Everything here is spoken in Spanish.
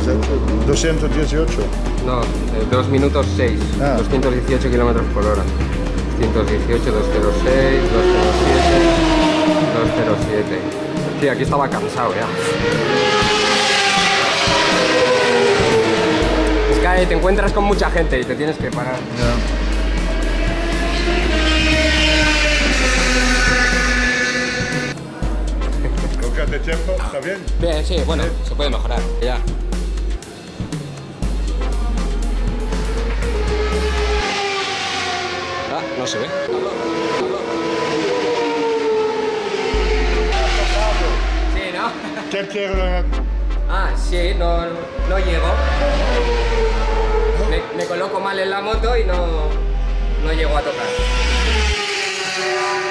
218. No, 2 minutos 6. 218 kilómetros por hora. 218, 206, 207, 207. Sí, aquí estaba cansado ya. Es que te encuentras con mucha gente y te tienes que parar. ¿De tiempo? ¿Está bien? Bien, sí, bueno, se puede mejorar, ya. Ah, no se ve. Sí, ¿no? ¿Qué quiero? Ah, sí, no llego. Me coloco mal en la moto y no llego a tocar.